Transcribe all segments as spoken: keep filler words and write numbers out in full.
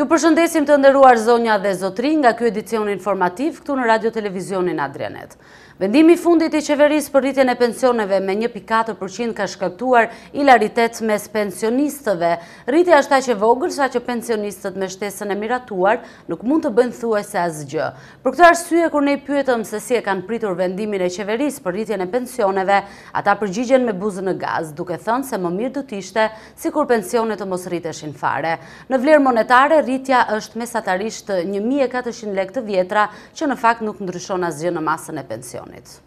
Ju përshëndesim të nderuar zonja dhe zotri nga ky edicion informativ këtu në Radio Televizionin Adrianet. Vendimi i fundit i qeverisë për rritjen e pensioneve me një pikë katër përqind ka shkaktuar ilaritet mes pensionistëve. Rritja është aq e vogël sa që pensionistët me shtesën e miratuar nuk mund të bëjnë thuajse asgjë. Për këtë arsye, kur ne i pyetëm se si e kanë pritur vendimin e qeverisë për rritjen e pensioneve, ata përgjigjen me buzën në gaz, duke thënë se më mirë do të ishte sikur pensionet të mos rriteshin fare. Në vlerë monetare, rritja është mesatarisht një mijë e katërqind lekë të vjetra, që në fakt nuk ndryshon asgjë në masën e pensionit.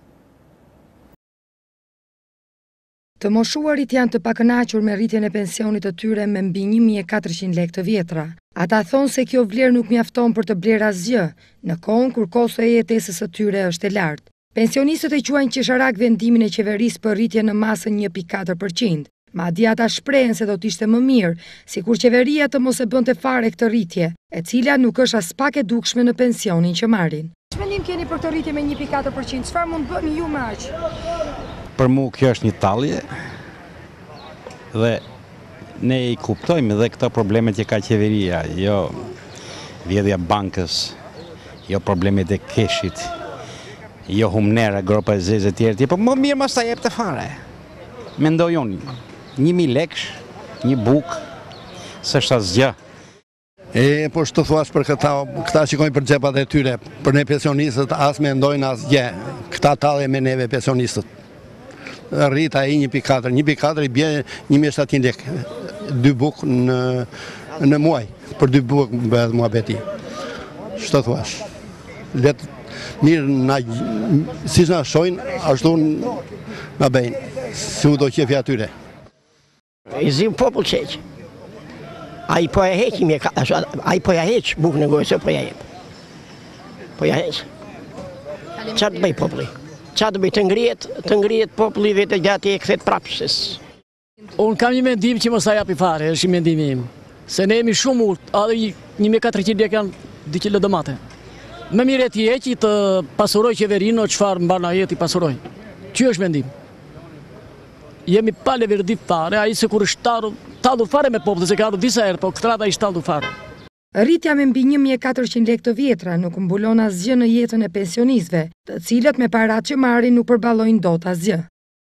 Të moshuarit janë të pakënaqur me rritjen e pensionit të tyre me mbi një mijë e katërqind lekë të vjetra. Ata thonë se kjo vlerë nuk mjafton për të bler asgjë, në kohën kur kosto e jetesës së tyre është e lartë. Pensionistët e quajnë qesharak vendimin e qeverisë për rritje në masën një pikë katër përqind. Madje ata shprehen se do të ishte më mirë, sikur qeveria të mos e bënte fare këtë rritje, e cila nuk është as pak e dukshme në pensionin që marrin. Çfarë mendim keni për këtë rritje me një pikë katër përqind? Çfarë mund bëni ju më aq? Për mu kjo është një tallje dhe ne i kuptojmë dhe këto problemet që ka qeveria, jo vjedhja bankës, jo problemet e keshit, jo humnera, gropa e zezë e tjerë, por më mirë mos ta jep të fare. Mendoj unë, një mijë lekësh, një bukë, s'është asgjë. E, po shtë thuash për këta, këta shikojnë për xhepat e tyre, për ne pensionistët as mendojnë asgjë, këta tallje me neve pensionistët. Rrita e një pikë katër, një pikë katër i bje një mijë e shtatëqind lekë, dy bukë në, në muaj, për dy bukë bëhet muhabeti. Shtë thuash. Let, mirë, na, si na shojnë, ashtu na bëjnë, si u do qefi atyre. I zi popull qeqë. A i po ja heq, a i po ja heq bukë në gojë, se po ja jep. Po ja heq. Qa të bëj populli? Qa të bëj të ngrijet, të ngrijet populli vetë gati e këthet prapsës. Unë kam një mendim që mos a japi fare, është një mendimi im. Se ne jemi shumë urt, edhe një mijë e katërqind lekë janë dy kilo domate. Më mirë e ti heqi të pasuroj qeverinë o çfarë mbarna jeti pasuroj. Ky është mendim. Jemi pa leverdi fare, a i se kur është talur, talur fare me popullin, se ka ardhur disa herë, po këtë radhë ai është talur fare. Rritja me mbi një mijë e katërqind lekë të vjetra nuk mbulon asgjë në jetën e pensionistëve, të cilët me paratë që marrin nuk përballojnë dot asgjë.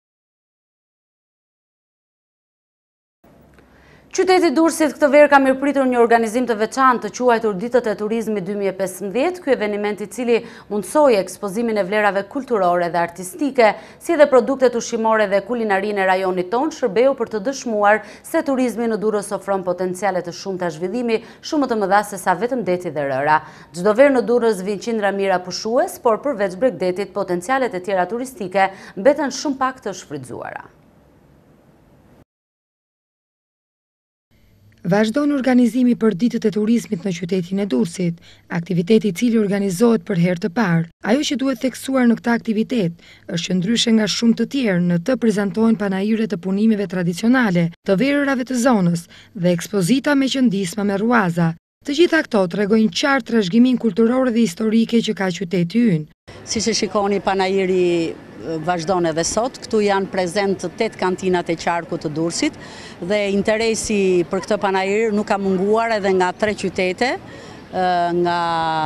Qyteti Durrësit këtë verë ka mirëpritur një organizim të veçantë të quajtur Ditët e Turizmit dy mijë e pesëmbëdhjetë, ky eveniment i cili mundsoi ekspozimin e vlerave kulturore dhe artistike, si edhe produktet ushqimore dhe kulinarinë e rajonit tonë, shërbeu për të dëshmuar se turizmi në Durrës ofron potenciale të shumta zhvillimi, shumë më të mëdha se sa vetëm deti dhe rëra. Çdo verë në Durrës vijnë qindra mira pushues, por përveç Bregdetit, potencialet e tjera turistike mbeten shumë pak të shfrytzuara. Vazhdon organizimi për ditët e turizmit në qytetin e Durrësit, aktiviteti i cili organizohet për herë të parë. Ajo që duhet theksuar në këtë aktivitet është që ndryshe nga shumë të tjerë, në të prezantohen panajire të punimeve tradicionale, të verërave të zonës dhe ekspozita me qëndisma me ruaza. Të gjitha këto tregojnë qartë trashëgimin kulturor dhe historike që ka qyteti ynë. Si që shikoni, panajiri vazhdon edhe sot, këtu janë prezent tetë kantinat e qarkut të Durrësit dhe interesi për këtë panajir nuk ka munguar edhe nga tre qytete, nga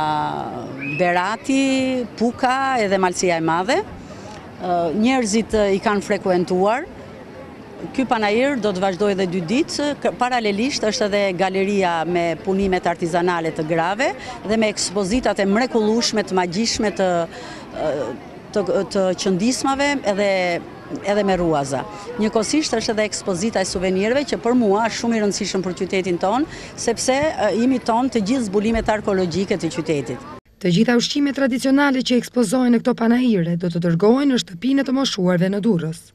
Berati, Puka edhe Malësia e Madhe. Njerëzit i kanë frekuentuar. Ky panajir do të vazhdojë edhe dy ditë, paralelisht është edhe galeria me punimet artizanale të grave dhe me ekspozitat e mrekullueshme të magjishme të të, të qëndismave edhe edhe me ruaza. Njëkohësisht është edhe ekspozita e suvenirëve që për mua është shumë i rëndësishëm për qytetin ton, sepse imiton të gjithë zbulimet arkeologjike të qytetit. Të gjitha ushqimet tradicionale që ekspozohen në këto panajire do të dërgohen në shtëpinë të moshuarve në Durrës.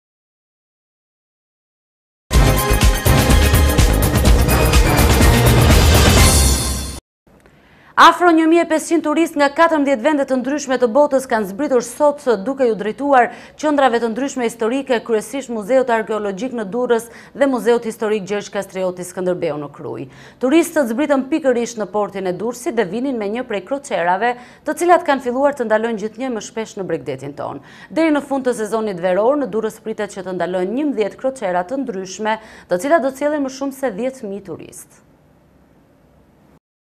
Afro një mijë e pesëqind turistë nga katërmbëdhjetë vende të ndryshme të botës kanë zbritur sot duke ju drejtuar qendrave të ndryshme historike, kryesisht Muzeut Arkeologjik në Durrës dhe Muzeut Historik Gjergj Kastrioti Skënderbeu në Krujë. Turistët zbritën pikërisht në portin e Durrësit dhe vinin me një prej kroçerave, të cilat kanë filluar të ndalojnë gjithnjë më shpesh në Bregdetin ton. Deri në fund të sezonit veror në Durrës pritet që të ndalojnë njëmbëdhjetë kroçera të ndryshme, të cilat do të sjellin më shumë se dhjetë mijë turistë.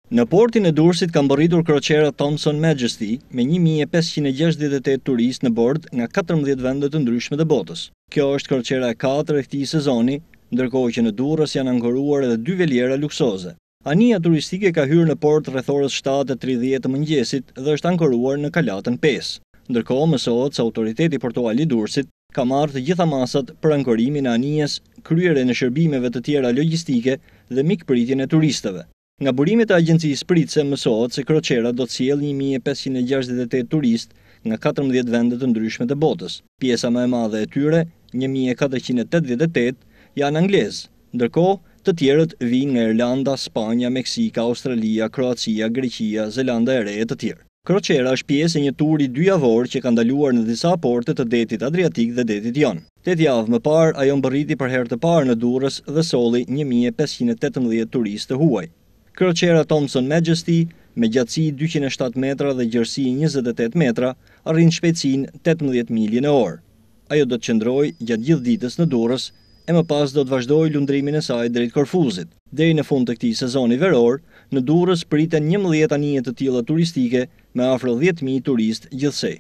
Në portin e Durrësit ka mbërritur kroqera Thomson Majesty me një mijë e pesëqind e gjashtëdhjetë e tetë turistë në bord nga katërmbëdhjetë vende të ndryshme të botës. Kjo është kroqera e katër e këtij sezoni, ndërkohë që në Durrës janë ankoruar edhe dy veljera luksoze. Anija turistike ka hyrë në port rreth orës shtatë e tridhjetë të mëngjesit dhe është ankoruar në kalatën pesë. Ndërkohë mësohet se autoriteti portual i Durrësit ka marrë të gjitha masat për ankorimin e anijes, kryerjen e shërbimeve të tjera logjistike dhe mikpritjen e turistëve. Nga burimet e agjencisë pritëse mësohet se kroqera do të sjellë një mijë e pesëqind e gjashtëdhjetë e tetë turistë nga katërmbëdhjetë vende të ndryshme të botës. Pjesa më e madhe e tyre, një mijë e katërqind e tetëdhjetë e tetë, janë anglezë, ndërkohë të tjerët vijnë nga Irlanda, Spanja, Meksika, Australia, Kroacia, Greqia, Zelanda e Re e të tjerë. Kroqera është pjesë e një turi dy javor që ka ndaluar në disa porte të detit Adriatik dhe detit Jon. tetë javë më parë, ajo mbërriti për herë të parë në Durrës dhe solli një mijë e pesëqind e tetëmbëdhjetë turistë të huaj. Kroqera Thomson Majesty, me gjatësi dyqind e shtatë metra dhe gjerësi njëzet e tetë metra, arrin shpejtësinë tetëmbëdhjetë milje në orë. Ajo do të qëndrojë gjatë gjithë ditës në Durrës e më pas do të vazhdojë lundrimin e saj drejt Korfuzit. Deri në fund të këtij sezoni veror, në Durrës priten njëmbëdhjetë anije të tilla turistike me afro dhjetë mijë turistë gjithsej.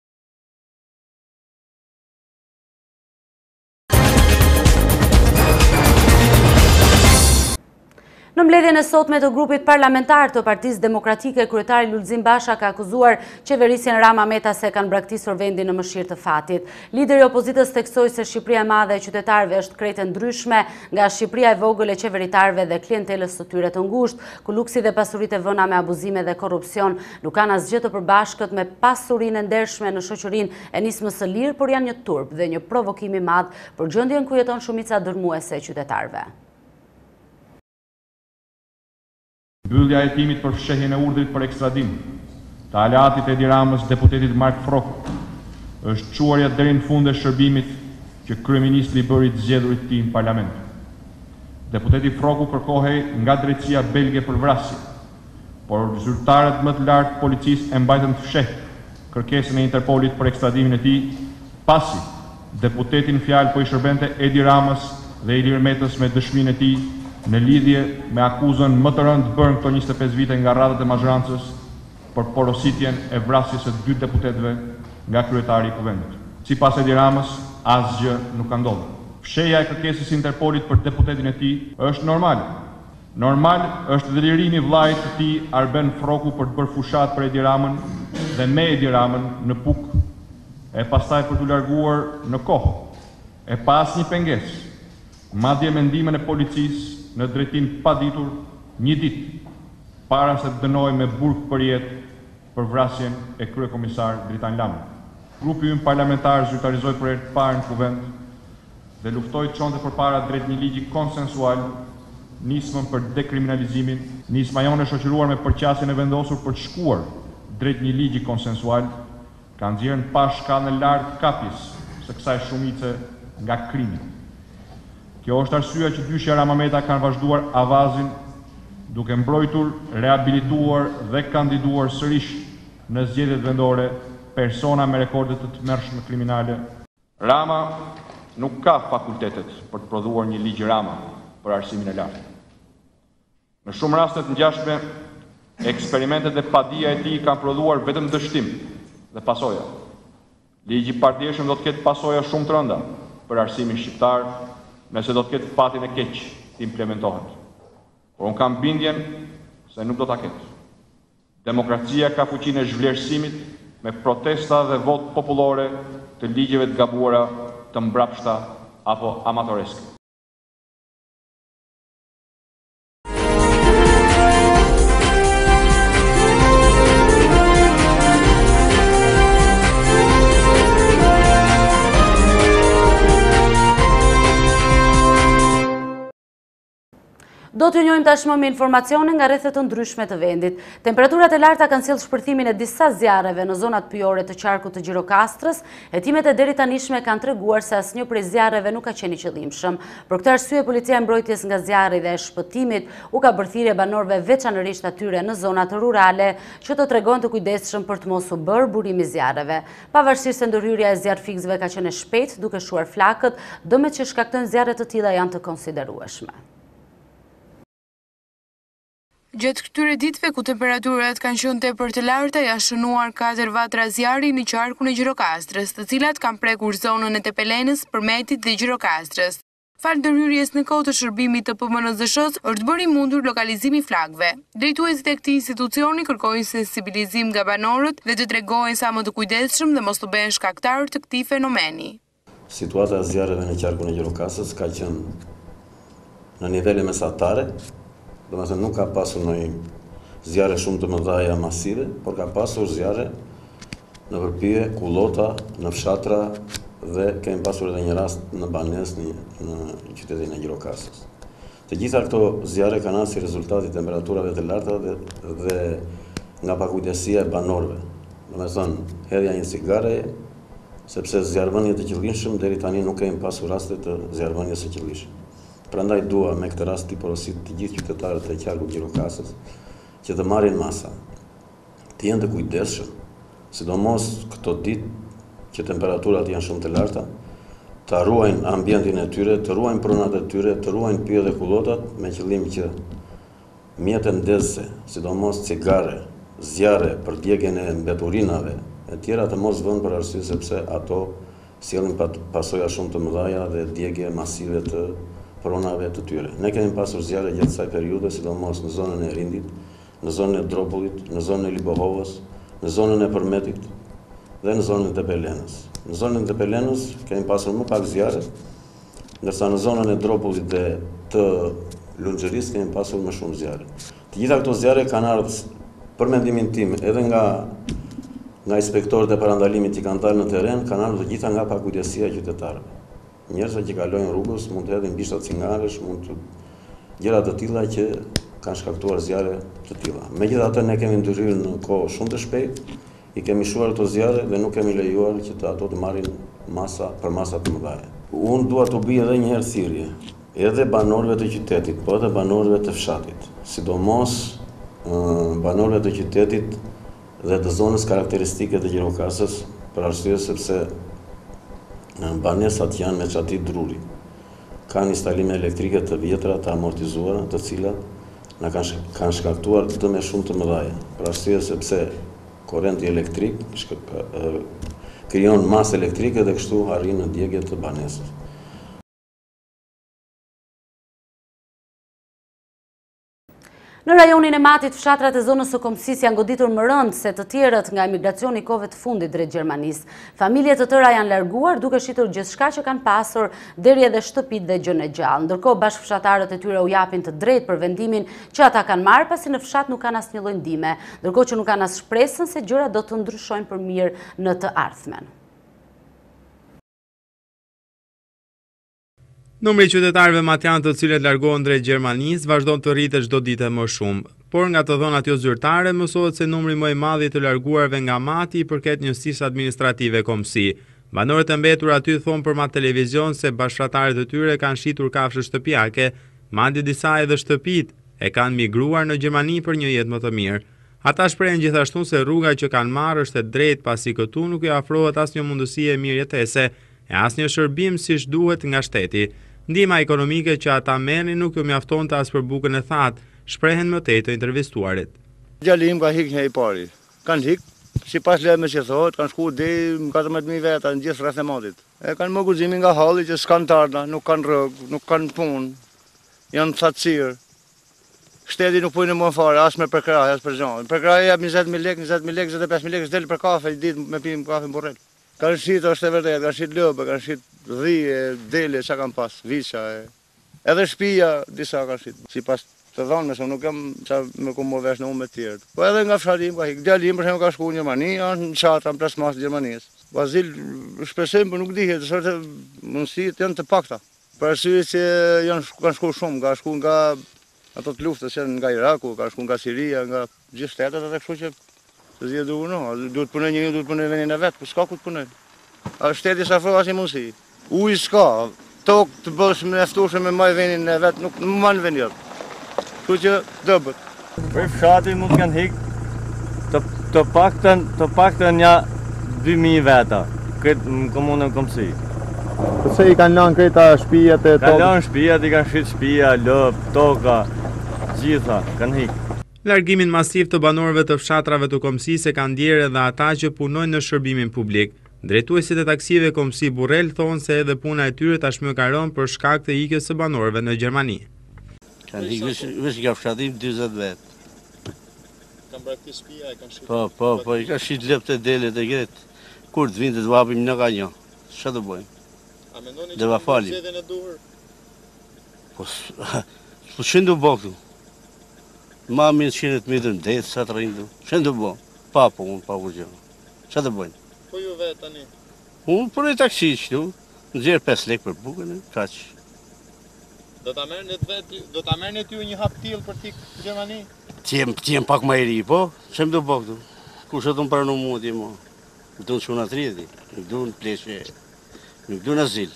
Në mbledhjen e sotme të grupit parlamentar të Partisë Demokratike, kryetari Lulzim Basha ka akuzuar qeverisjen Rama Meta se kanë braktisur vendin në mëshirë të fatit. Lideri i opozitës theksoi se Shqipëria e madhe e qytetarëve është krejtë ndryshme nga Shqipëria e vogël e qeveritarëve dhe klientelës së tyre të ngushtë, ku luksi dhe pasuritë e vëna me abuzime dhe korrupsion nuk kanë asgjë të përbashkët me pasurinë e ndershme në shoqërinë e nismës së lirë, por janë një turp dhe një provokim i madh për gjendjen ku jeton shumica dërmuese e qytetarëve. Mbyllja e hetimit për fshehjen e urdhrit për ekstradim të aleatit Edi Ramës, deputetit Mark Froku, është çuarja deri në fund e shërbimit që kryeministri i bëri të zgjedhurit të tij në parlament. Deputeti Froku kërkohej nga drejtësia belge për vrasje, por zyrtarët më të lartë policisë e mbajtën të fshehtë kërkesën e Interpolit për ekstradimin e tij, pasi deputeti në fjalë po i shërbente Edi Ramës dhe Ilir Metës me dëshminë e tij në lidhje me akuzën më të rëndë bërë këto njëzet e pesë vite nga radhët e mazhrancës për porositjen e vrasjes së dy deputetëve nga kryetari i kuvendit. Sipas Edi Ramës, asgjë nuk ka ndodhur. Fshehja e kërkesës Interpolit për deputetin e tij është normale. Normal është delirimi i vllait të tij Arben Froku për të bërë fushat për Edi Ramën dhe me Edi Ramën në Puk, e pastaj për t'u larguar në kohë, e pa asnjë pengesë, madje mendimin e policisë në drejtim paditur një ditë para se të dënojë me burg për jetë për vrasjen e kryekomisar Dritan Lami. Grupi ynë parlamentar zyrtarizoi për herë të parë në kuvend dhe luftoi të çonte përpara drejt një ligji konsensual nismën për dekriminalizimin. Nisma jonë e shoqëruar me përqasjen e vendosur për të shkuar drejt një ligji konsensual ka nxjerrë pa shkallën e lartë kapjes së kësaj shumice nga krimi. Kjo është arsyeja që dyshja Rama Meta kanë vazhduar avazin duke mbrojtur, reabilituar dhe kandiduar sërish në zgjedhjet vendore persona me rekorde të tmerrshme kriminale. Rama nuk ka fakultetet për të prodhuar një ligj Rama për arsimin e lartë. Në shumë raste të ngjashme, eksperimentet dhe padia e tij kanë prodhuar vetëm dështim dhe pasoja. Ligji i pardjeshëm do të ketë pasoja shumë të rënda për arsimin shqiptar, nëse do të ketë fatin e keq të implementohet. Por unë kam bindjen se nuk do ta ketë. Demokracia ka fuqinë e zhvlerësimit me protesta dhe votë popullore të ligjeve të gabuara, të mbrapshta apo amatoreske. Do t'ju njohim tashmë me informacione nga rrethet të ndryshme të vendit. Temperaturat e larta kanë sjellë shpërthimin e disa zjarreve në zonat pyjore të qarkut të Gjirokastrës. Hetimet e deri tanishme kanë treguar se asnjë prej zjarreve nuk ka qenë i qëllimshëm. Për këtë arsye, policia e mbrojtjes nga zjarri dhe e shpëtimit u ka bërë thirrje banorëve veçanërisht atyre në zonat rurale që të tregojnë të kujdesshëm për të mos u bërë burim i zjarreve. Pavarësisht se ndërhyrja e zjarrfikësve ka qenë e shpejtë duke shuar flakët, dëmet që shkaktojnë zjarre të tilla janë të konsiderueshme. Gjatë këtyre ditëve ku temperaturat kanë qenë tepër të larta, janë shënuar katër vatra zjarri në qarkun e Gjirokastrës, të cilat kanë prekur zonën e Tepelenës, Përmetit dhe Gjirokastrës. Fal ndërhyrjes në kohë të shërbimit të P M N Z S-s, është bërë i mundur lokalizimi i flakëve. Drejtuesit e këtij institucioni kërkojnë sensibilizim nga banorët dhe të tregojnë sa më të kujdesshëm dhe mos të bëhen shkaktar të këtij fenomeni. Situata e zjarreve në qarkun e Gjirokastrës ka qenë në nivele mesatare, domethënë nuk ka pasur ndonjë zjarre shumë të mëdha masive, por ka pasur zjarre në përpije, kullota, në fshatra dhe kemi pasur edhe një rast në Banesë në qytetin e Gjirokastrës. Të gjitha këto zjarre kanë ardhur si rezultat i temperaturave të larta dhe, dhe nga pakujdesia e banorëve. Domethënë, hedhja një cigare, sepse zjarrvënie të qëllimshëm deri tani nuk kemi pasur raste të zjarrvënies së qëllimshme. Prandaj dua me këtë rast të porosit të gjithë qytetarët e qarkut Gjirokastrës që të marrin masa, të jenë të kujdesshëm, sidomos këto ditë që temperaturat janë shumë të larta, të ruajnë ambientin e tyre, të ruajnë pronat e tyre, të ruajnë pije dhe kullotat me qëllim që mjetët ndezëse, sidomos cigare, zjarre për djegjen e mbeturinave e tjera të mos vënë për arsye sepse ato sjellin pasoja shumë të mëdha dhe djegje masive të pronave të tyre. Ne kemi pasur zjarre gjatë kësaj periudhe, sidomos në zonën e Rindit, në zonën e Dropullit, në zonën e Libohovës, në zonën e Përmetit dhe në zonën e Tepelenës. Në zonën e Tepelenës kemi pasur më pak zjarre, ndërsa në zonën e Dropullit dhe të Lunxherisë kemi pasur më shumë zjarre. Të gjitha këto zjarre kanë ardhur për mendimin tim edhe nga nga inspektorët e parandalimit që kanë dalë në terren, kanë ardhur të gjitha nga pakujdesia e qytetarëve. Njerëzit që kalojnë rrugës mund të hedhin bishta cingaresh, mund të gjëra të tilla që kanë shkaktuar zjarre të tilla. Megjithatë ne kemi ndryrë në kohë shumë të shpejtë, i kemi shuar këto zjarre dhe nuk kemi lejuar që të ato të marrin masa për masa të mëdha. Unë dua të bëj edhe një herë thirrje, edhe banorëve të qytetit, po edhe banorëve të fshatit, sidomos banorëve të qytetit dhe të zonës karakteristike të Gjirokastrës, për arsye sepse banesat janë me çati druri. Kanë instalime elektrike të vjetra, të amortizuara, të cilat na kanë kanë shkaktuar dëme shumë të mëdha. Për arsye sepse korrenti elektrik krijon masë elektrike dhe kështu arrin në djegje të banesës. Në rajonin e Matit, fshatrat e zonës së Komësis janë goditur më rënd se të tjerët nga emigracioni i kohëve të fundit drejt Gjermanisë. Familje të tëra janë larguar duke shitur gjithçka që kanë pasur, deri edhe shtëpit dhe gjën e gjallë. Ndërkohë bashkëfshatarët e tyre u japin të drejtë për vendimin që ata kanë marrë, pasi në fshat nuk kanë asnjë lloj ndihme, ndërkohë që nuk kanë as shpresën se gjërat do të ndryshojnë për mirë në të ardhmen. Numri i qytetarëve matjan të cilët largohen drejt Gjermanisë vazhdon të rritet çdo ditë më shumë, por nga të dhënat jo zyrtare mësohet se numri më i madh i të larguarve nga Mati i përket njësisë administrative Komësi. Banorët e mbetur aty thonë për ma televizion se bashkëfshatarët e tyre kanë shitur kafshë shtëpiake, madje disa edhe shtëpit e kanë migruar në Gjermani për një jetë më të mirë. Ata shprehen gjithashtu se rruga që kanë marrë është e drejtë pasi këtu nuk i afrohet asnjë mundësi e mirë jetese e asnjë shërbim siç duhet nga shteti. Ndihma ekonomike që ata merrin nuk ju mjaftonte as për bukën e thatë, shprehen më tej të intervistuarit. Djali im ka hik një i pari. Kanë hik, sipas lajmeve që thotë, kanë shkuar deri në katërmbëdhjetë mijë veta në gjithë rreth e Matit. E kanë më guximin nga halli që s'kan tarda, nuk kanë rrugë, nuk kanë punë. Janë thatësirë. Shteti nuk punë më fare, as me përkrahje, as për gjë. Përkrahja jap njëzet mijë lekë, njëzet mijë lekë, njëzet e pesë mijë lekë del për kafe ditë me pim kafe në burrel. Kanë shit është e vërtetë, kanë shit lëbë, kanë shit dhije, dele, çka kanë pas, viça. Edhe shtëpia disa kanë shit. Sipas të dhënave se nuk kam ça më komo vesh në umë të tjerë. Po edhe nga fshati im ka hik. Djali im për shembull ka shkuar në Gjermani, në çatra në plasmas të Gjermanisë. Bazil shpresojmë, por nuk dihet, është mundësitë janë të pakta. Për arsye se janë kanë shkuar shumë, ka shkuar nga ato të luftës që nga Iraku, ka shkuar nga Siria, nga gjithë shtetet atë kështu që të zgjidhë duhur, no, duhet punoj njëri, duhet punoj vendin e vet, po s'ka ku të punoj. A shteti sa afro asnjë mundësi. Ujë s'ka, tokë të bësh me ftueshëm me maj vendin e vet, nuk më man vendi jot. Kështu që dëbët. Për fshati mund të kanë hik të të paktën, të paktën ja dy mijë veta këtë në komunën Komësi. Pse i kanë lënë këta shtëpiat e tokës? Kanë lënë shtëpiat, i kanë shit shtëpia, lop, toka, gjitha, kanë hik. Largimin masiv të banorëve të fshatrave të Komësisë kanë ndjerë edhe ata që punojnë në shërbimin publik. Drejtuesit e taksive Komësi Burrell thonë se edhe puna e tyre tashmë ka rënë për shkak të ikjes së banorëve në Gjermani. Kanë ikë veç nga fshati dyzet vet. Kanë brakti shtëpia, e kanë shit. Po, po, po, i ka shit lëptë e delet e gret. Kur të vinë të vapim në ka një. Çfarë do bëjmë? A mendoni që do zgjedhjen e duhur? Po, po çendo bëu. Ma minë qenë të mitër në detë, sa të rindu. Që në të bo? Pa po unë, pa po gjë. Që të bojnë? Po ju vetë tani? Unë për e taksi qëtu, në gjerë pes lekë për bukën, kaq. Do ta merrni vetë, do ta merrni ty një hap tillë për tik në Gjermani? Tjem, tjem pak më i ri, po? Që më do bo këtu? Kush do të më pranu mua ti mo? Më do në quna të rriti, nuk do në pleshe, nuk do në azil.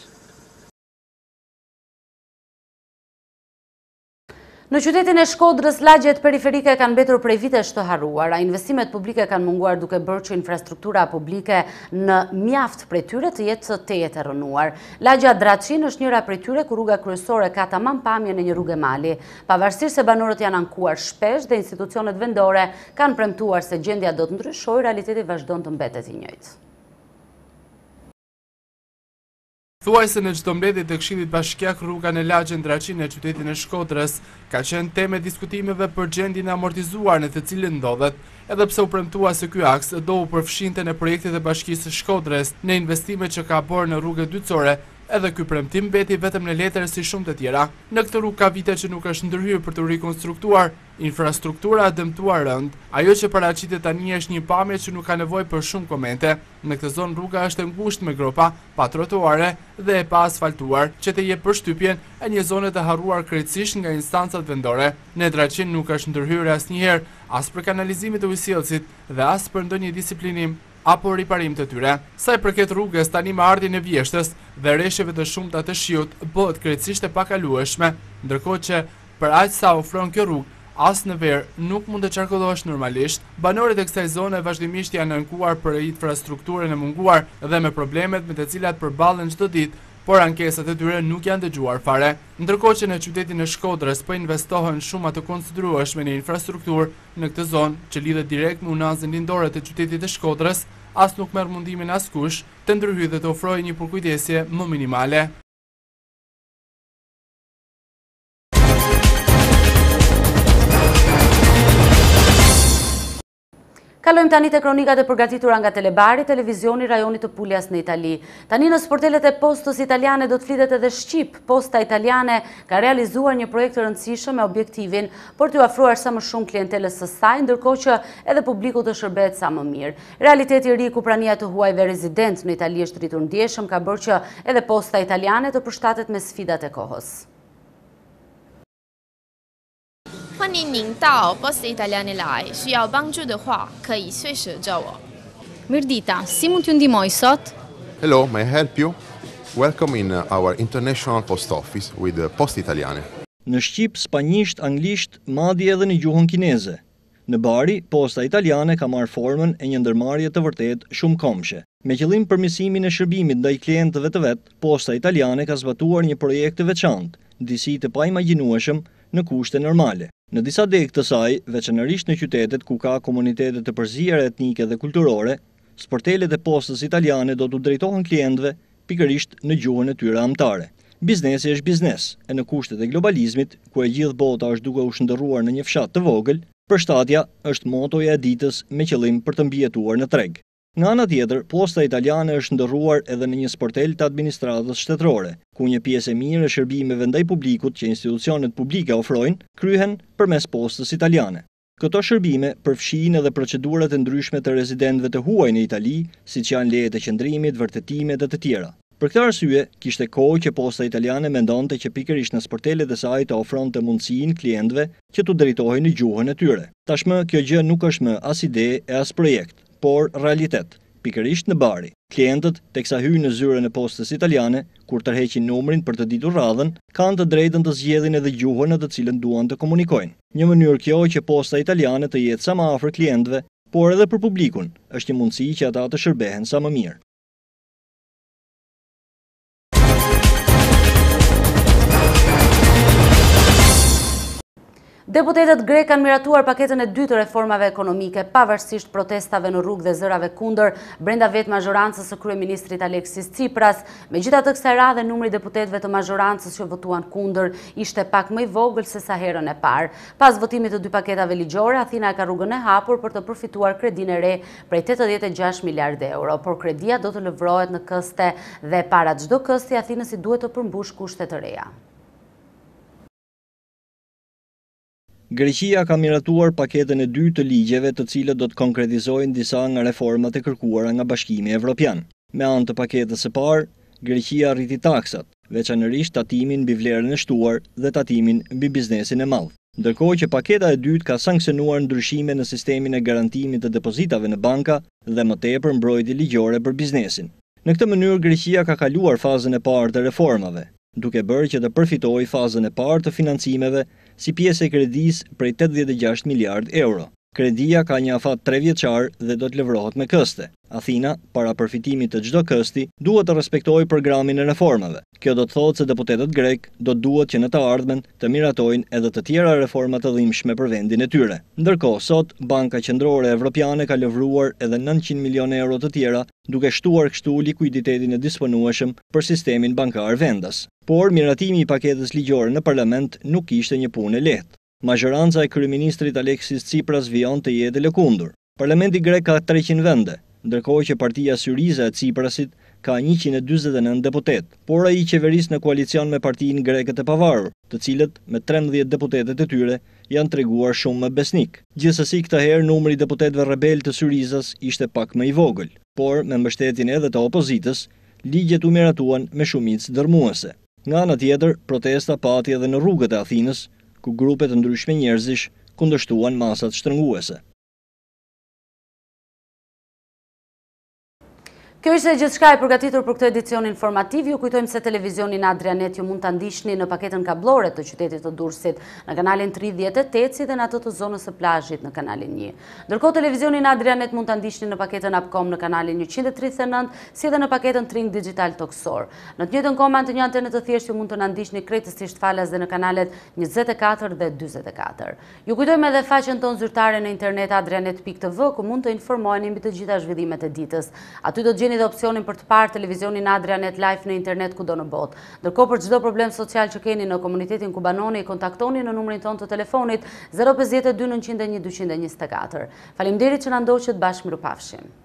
Në qytetin e Shkodrës, lagjet periferike kanë mbetur prej vitesh të harruara. Investimet publike kanë munguar duke bërë që infrastruktura publike në mjaft prej tyre të jetë të jetë e rënuar. Lagja Draçin është njëra prej tyre ku rruga kryesore ka tamam pamjen e një rrugë mali. Pavarësisht se banorët janë ankuar shpesh dhe institucionet vendore kanë premtuar se gjendja do të ndryshojë, realiteti vazhdon të mbetet i njëjtë. Thuajse në çdo mbledhje të Këshillit Bashkiak rruga në lagjen Draçin në qytetin e Shkodrës ka qenë temë diskutimeve për gjendjen e amortizuar në të cilën ndodhet, edhe pse u premtua se ky aks do u përfshinte në projektet e Bashkisë së Shkodrës në investimet që ka bërë në rrugët dytësore. Edhe ky premtim mbeti vetëm në letër si shumë të tjera. Në këtë rrugë ka vite që nuk është ndërhyrë për të rikonstruktuar, infrastruktura dëmtuar rënd. Ajo që paraqitet tani është një pamje që nuk ka nevojë për shumë komente. Në këtë zonë rruga është e ngushtë me gropa, pa trotuare dhe e pa asfaltuar, që të jep përshtypjen e një zone të harruar krejtësisht nga instancat vendore. Në Draçin nuk është ndërhyrë asnjëherë, as për kanalizimin e ujësillësit dhe as për ndonjë disiplinim apo riparim të tyre. Sa i përket rrugës, tani me ardhjen e vjeshtës dhe rreshjeve të shumta të shiut, bëhet krejtësisht e pakalueshme, ndërkohë që për aq sa ofron kjo rrugë, as në verë nuk mund të qarkullohesh normalisht. Banorët e kësaj zone vazhdimisht janë ankuar për infrastrukturën e munguar dhe me problemet me të cilat përballen çdo ditë, por ankesat e tyre nuk janë dëgjuar fare. Ndërkohë që në qytetin e Shkodrës po investohen shuma të konsiderueshme në infrastrukturë në këtë zonë që lidhet direkt me unazën lindore të qytetit të Shkodrës, as nuk merr mundimin askush të ndërhyjë dhe të ofrojë një përkujdesje më minimale. Kalojmë tani te kronikat e përgatitura nga Telebari, televizioni rajonit të Puljas në Itali. Tani në sportelet e postës italiane do të flitet edhe shqip. Posta italiane ka realizuar një projekt të rëndësishëm me objektivin për t'u afruar sa më shumë klientelës së saj, ndërkohë që edhe publiku të shërbehet sa më mirë. Realiteti i ri ku prania të huajve rezident në Itali është rritur ndjeshëm ka bërë që edhe posta italiane të përshtatet me sfidat e kohës. 欢迎您到 Poste Italiane 来，需要帮助的话可以随时找我。 Mirdita, si mund t'ju ndihmoj sot? Hello, may I help you? Welcome in our international post office with Poste Italiane. Në shqip, spanjisht, anglisht, madje edhe në gjuhën kineze. Në Bari, Posta Italiane ka marrë formën e një ndërmarrje të vërtet shumë komshe. Me qëllim përmirësimin e shërbimit ndaj klientëve të vet, Posta Italiane ka zbatuar një projekt të veçantë, disi të paimagjinueshëm në kushte normale. Në disa degë të saj, veçanërisht në qytetet ku ka komunitete të përziera etnike dhe kulturore, sportelet e postës italiane do t'u drejtohen klientëve pikërisht në gjuhën e tyre amtare. Biznesi është biznes, e në kushtet e globalizmit, ku e gjithë bota është duke u shndërruar në një fshat të vogël, përshtatja është motoja e ditës me qëllim për të mbijetuar në treg. Nga ana tjetër, Posta Italiane është ndërruar edhe në një sportel të administratës shtetërore, ku një pjesë e mirë e shërbimeve ndaj publikut që institucionet publike ofrojnë, kryhen përmes Postës Italiane. Këto shërbime përfshijnë edhe procedurat e ndryshme të rezidentëve të huaj në Itali, siç janë lejet e qëndrimit, vërtetimet e të tjera. Për këtë arsye, kishte kohë që Posta Italiane mendonte që pikërisht në sportelet e saj të ofronte mundësinë klientëve që t'u drejtohej në gjuhën e tyre. Tashmë kjo gjë nuk është më as ide e as projekt, por realitet, pikërisht në Bari. Klientët, teksa hyjnë në zyrën e Postës Italiane, kur tërheqin numrin për të ditur radhën, kanë të drejtën të zgjedhin edhe gjuhën në të cilën duan të komunikojnë. Një mënyrë kjo që Posta Italiane të jetë sa më afër klientëve, por edhe për publikun, është një mundësi që ata të shërbehen sa më mirë. Deputetët grek kanë miratuar paketën e dytë të reformave ekonomike, pavarësisht protestave në rrugë dhe zërave kundër brenda vetë mazhorancës së kryeministrit Aleksis Tsipras. Megjithatë, kësaj radhe numri i deputetëve të mazhorancës që votuan kundër ishte pak më i vogël se sa herën e parë. Pas votimit të dy paketave ligjore, Athina ka rrugën e hapur për të përfituar kredinë e re prej tetëdhjetë e gjashtë miliardë euro, por kredia do të lëvrohet në këste dhe para çdo kësti Athinës i duhet të përmbush kushte të reja. Greqia ka miratuar paketën e dytë të ligjeve të cilët do të konkretizojnë disa nga reformat e kërkuara nga Bashkimi Evropian. Me anë të paketës së parë, Greqia rriti taksat, veçanërisht tatimin mbi vlerën e shtuar dhe tatimin mbi biznesin e madh. Ndërkohë që paketa e dytë ka sanksionuar ndryshime në sistemin e garantimit të depozitave në banka dhe më tepër mbrojtje ligjore për biznesin. Në këtë mënyrë Greqia ka kaluar fazën e parë të reformave, duke bërë që të përfitojë fazën e parë të financimeve si pjesë e kredisë prej tetëdhjetë e gjashtë miliardë euro. Kredia ka një afat tre vjeçar dhe do të lëvrohet me këste. Athina, para përfitimit të çdo kësti, duhet të respektojë programin e reformave. Kjo do të thotë se deputetët grek do duhet që në të ardhmen të miratojnë edhe të tjera reforma të dhimbshme për vendin e tyre. Ndërkohë, sot Banka Qendrore Evropiane ka lëvruar edhe nëntëqind milionë euro të tjera, duke shtuar kështu likuiditetin e disponueshëm për sistemin bankar vendas. Por miratimi i paketës ligjore në parlament nuk ishte një punë e lehtë. Mazhoranca e kryeministrit Aleksis Tsipras vijon të jetë e lëkundur. Parlamenti grek ka treqind vende, ndërkohë që partia Syriza e Tsiprasit ka njëqind e dyzet e nëntë deputet, por ai qeveris në koalicion me partinë greke të pavarur, të cilët me trembëdhjetë deputetet e tyre janë treguar shumë më besnik. Gjithsesi, këtë herë numri i deputetëve rebel të Syrizas ishte pak më i vogël, por me mbështetjen edhe të opozitës, ligjet u miratuan me shumicë dërmuese. Nga ana tjetër, protesta pati edhe në rrugët e Athinës, ku grupe të ndryshme njerëzish kundërshtuan masat shtrënguese. Kjo ishte gjithçka e përgatitur për këtë edicion informativ. Ju kujtojmë se televizionin Adrianet ju mund ta ndiqni në paketën kablore të qytetit të Durrësit në kanalin tridhjetë e tetë si dhe në atë të zonës së plazhit në kanalin një. Ndërkohë televizionin Adrianet mund ta ndiqni në paketën Upcom në kanalin njëqind e tridhjetë e nëntë si dhe në paketën Tring Digital Toksor. Në të njëjtën kohë të një antenë të thjeshtë ju mund të na ndiqni krejtësisht falas dhe në kanalet njëzet e katër dhe dyzet e katër. Ju kujtojmë edhe faqen tonë zyrtare në internet adrianet pikë t v ku mund të informoheni mbi të gjitha zhvillimet e ditës. Aty do të gjeni dhe opsionin për të parë televizionin Adrianet Live në internet kudo në botë. Ndërkohë për çdo problem social që keni në komunitetin kubanoni, kontaktoni në numrin tonë të telefonit zero pesë dy nënqind e një dyqind e njëzet e katër. Faleminderit që na ndoqët, bashkë mirupafshim.